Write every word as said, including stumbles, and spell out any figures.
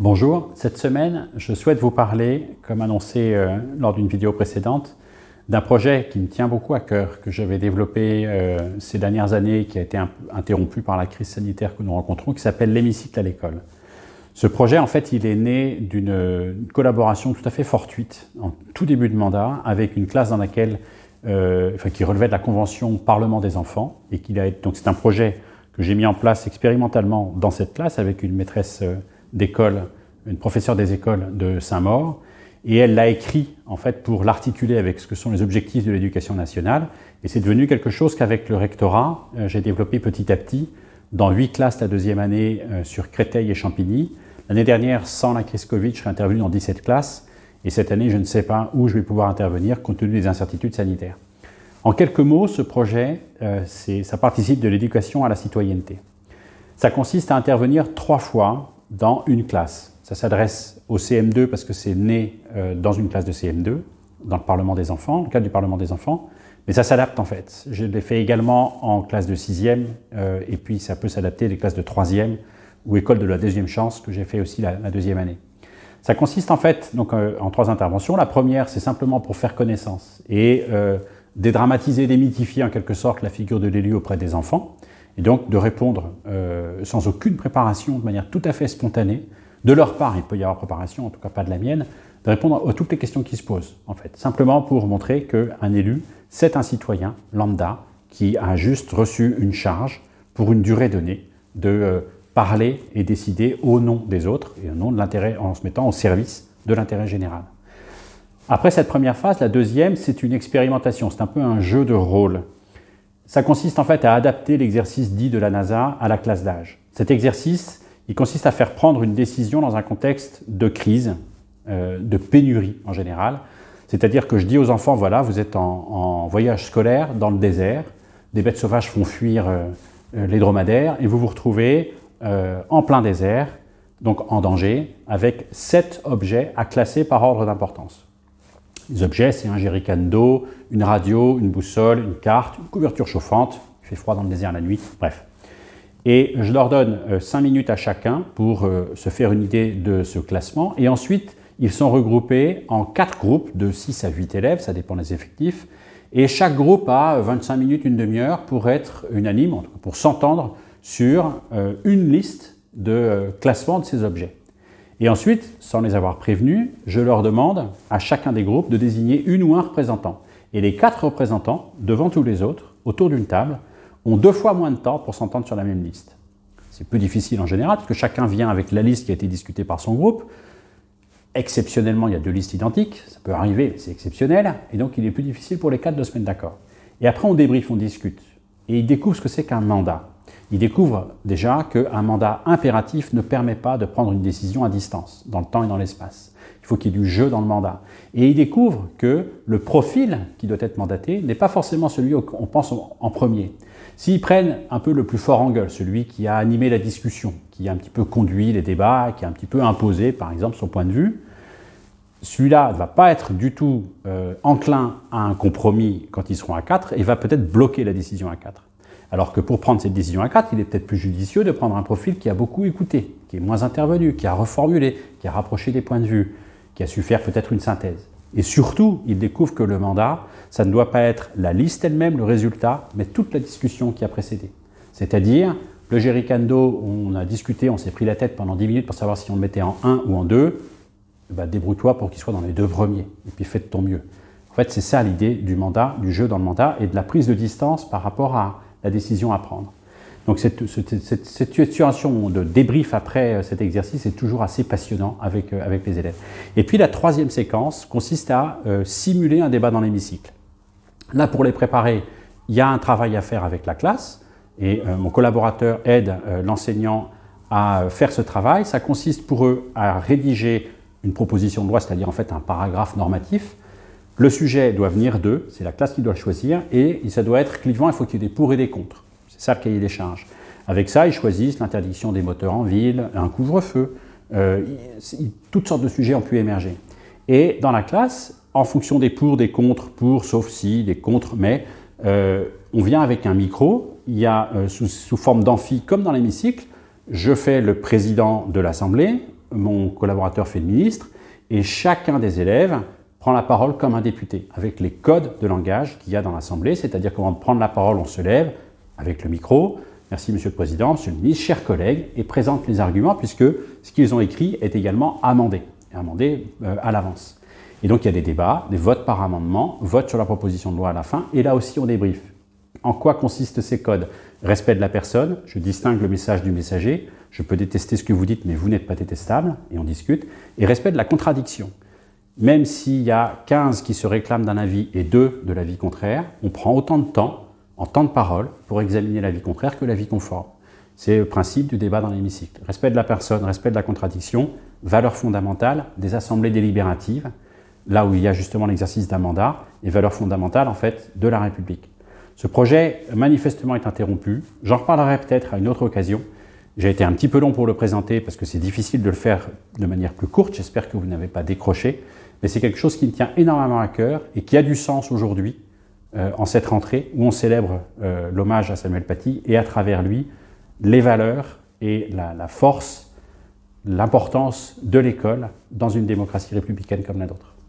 Bonjour, cette semaine, je souhaite vous parler, comme annoncé euh, lors d'une vidéo précédente, d'un projet qui me tient beaucoup à cœur, que j'avais développé euh, ces dernières années et qui a été interrompu par la crise sanitaire que nous rencontrons, qui s'appelle l'hémicycle à l'école. Ce projet, en fait, il est né d'une collaboration tout à fait fortuite, en tout début de mandat, avec une classe dans laquelle, euh, enfin, qui relevait de la Convention Parlement des enfants, et qu'il a donc c'est un projet que j'ai mis en place expérimentalement dans cette classe avec une maîtresse euh, d'école, une professeure des écoles de Saint-Maur, et elle l'a écrit en fait pour l'articuler avec ce que sont les objectifs de l'éducation nationale, et c'est devenu quelque chose qu'avec le rectorat, euh, j'ai développé petit à petit dans huit classes la deuxième année euh, sur Créteil et Champigny. L'année dernière, sans la crise Covid, je serais intervenu dans dix-sept classes, et cette année, je ne sais pas où je vais pouvoir intervenir compte tenu des incertitudes sanitaires. En quelques mots, ce projet, euh, ça participe de l'éducation à la citoyenneté. Ça consiste à intervenir trois fois dans une classe. Ça s'adresse au C M deux parce que c'est né euh, dans une classe de C M deux, dans le Parlement des enfants, dans le cadre du Parlement des enfants, mais ça s'adapte en fait. Je l'ai fait également en classe de sixième, euh, et puis ça peut s'adapter des classes de troisième ou école de la deuxième chance, que j'ai fait aussi la, la deuxième année. Ça consiste en fait donc, euh, en trois interventions. La première, c'est simplement pour faire connaissance et euh, dédramatiser, démythifier en quelque sorte la figure de l'élu auprès des enfants, et donc de répondre euh, sans aucune préparation, de manière tout à fait spontanée. De leur part, il peut y avoir préparation, en tout cas pas de la mienne, de répondre à toutes les questions qui se posent, en fait. Simplement pour montrer qu'un élu, c'est un citoyen lambda qui a juste reçu une charge pour une durée donnée de euh, parler et décider au nom des autres et au nom de l'intérêt, en se mettant au service de l'intérêt général. Après cette première phase, la deuxième, c'est une expérimentation, c'est un peu un jeu de rôle. Ça consiste en fait à adapter l'exercice dit de la NASA à la classe d'âge. Cet exercice, il consiste à faire prendre une décision dans un contexte de crise, euh, de pénurie en général. C'est-à-dire que je dis aux enfants, voilà, vous êtes en, en voyage scolaire dans le désert, des bêtes sauvages font fuir euh, les dromadaires et vous vous retrouvez euh, en plein désert, donc en danger, avec sept objets à classer par ordre d'importance. Les objets, c'est un jerrycan d'eau, une radio, une boussole, une carte, une couverture chauffante, il fait froid dans le désert la nuit, bref. Et je leur donne euh, cinq minutes à chacun pour euh, se faire une idée de ce classement. Et ensuite, ils sont regroupés en quatre groupes de six à huit élèves, ça dépend des effectifs. Et chaque groupe a vingt-cinq minutes, une demi-heure pour être unanime, pour s'entendre sur euh, une liste de euh, classement de ces objets. Et ensuite, sans les avoir prévenus, je leur demande à chacun des groupes de désigner une ou un représentant. Et les quatre représentants, devant tous les autres, autour d'une table, ont deux fois moins de temps pour s'entendre sur la même liste. C'est plus difficile en général, parce que chacun vient avec la liste qui a été discutée par son groupe. Exceptionnellement, il y a deux listes identiques, ça peut arriver, c'est exceptionnel, et donc il est plus difficile pour les quatre de se mettre d'accord. Et après, on débriefe, on discute, et ils découvrent ce que c'est qu'un mandat. Ils découvrent déjà qu'un mandat impératif ne permet pas de prendre une décision à distance, dans le temps et dans l'espace. Il faut qu'il y ait du jeu dans le mandat. Et ils découvrent que le profil qui doit être mandaté n'est pas forcément celui qu'on pense en premier. S'ils prennent un peu le plus fort en gueule, celui qui a animé la discussion, qui a un petit peu conduit les débats, qui a un petit peu imposé, par exemple, son point de vue, celui-là ne va pas être du tout euh, enclin à un compromis quand ils seront à quatre et va peut-être bloquer la décision à quatre. Alors que pour prendre cette décision à quatre, il est peut-être plus judicieux de prendre un profil qui a beaucoup écouté, qui est moins intervenu, qui a reformulé, qui a rapproché des points de vue, qui a su faire peut-être une synthèse. Et surtout, il découvre que le mandat, ça ne doit pas être la liste elle-même, le résultat, mais toute la discussion qui a précédé. C'est-à-dire, le jerrycan d'eau, on a discuté, on s'est pris la tête pendant dix minutes pour savoir si on le mettait en un ou en deux, bah, débrouille-toi pour qu'il soit dans les deux premiers, et puis fais de ton mieux. En fait, c'est ça l'idée du mandat, du jeu dans le mandat, et de la prise de distance par rapport à la décision à prendre. Donc cette, cette, cette, cette situation de débrief après cet exercice est toujours assez passionnant avec, euh, avec les élèves. Et puis la troisième séquence consiste à euh, simuler un débat dans l'hémicycle. Là, pour les préparer, il y a un travail à faire avec la classe, et euh, mon collaborateur aide euh, l'enseignant à faire ce travail. Ça consiste pour eux à rédiger une proposition de loi, c'est-à-dire en fait un paragraphe normatif. Le sujet doit venir d'eux, c'est la classe qui doit le choisir, et ça doit être clivant, il faut qu'il y ait des pour et des contre. C'est ça le cahier des charges. Avec ça, ils choisissent l'interdiction des moteurs en ville, un couvre-feu, euh, toutes sortes de sujets ont pu émerger. Et dans la classe, en fonction des pour, des contre, pour, sauf si, des contre, mais, euh, on vient avec un micro, il y a euh, sous, sous forme d'amphi comme dans l'hémicycle, je fais le président de l'Assemblée, mon collaborateur fait le ministre, et chacun des élèves prend la parole comme un député, avec les codes de langage qu'il y a dans l'Assemblée, c'est-à-dire qu'avant de prendre la parole, on se lève avec le micro, merci Monsieur le Président, Monsieur le Ministre, chers collègues, et présente les arguments, puisque ce qu'ils ont écrit est également amendé, amendé euh, à l'avance. Et donc il y a des débats, des votes par amendement, vote sur la proposition de loi à la fin, et là aussi on débriefe. En quoi consistent ces codes? Respect de la personne, je distingue le message du messager, je peux détester ce que vous dites, mais vous n'êtes pas détestable, et on discute. Et respect de la contradiction. Même s'il y a quinze qui se réclament d'un avis et deux de l'avis contraire, on prend autant de temps, en temps de parole, pour examiner l'avis contraire que l'avis conforme. C'est le principe du débat dans l'hémicycle. Respect de la personne, respect de la contradiction, valeur fondamentale des assemblées délibératives, là où il y a justement l'exercice d'un mandat, et valeur fondamentale en fait de la République. Ce projet manifestement est interrompu, j'en reparlerai peut-être à une autre occasion. J'ai été un petit peu long pour le présenter parce que c'est difficile de le faire de manière plus courte, j'espère que vous n'avez pas décroché, mais c'est quelque chose qui me tient énormément à cœur et qui a du sens aujourd'hui euh, en cette rentrée où on célèbre euh, l'hommage à Samuel Paty et à travers lui les valeurs et la, la force, l'importance de l'école dans une démocratie républicaine comme la nôtre.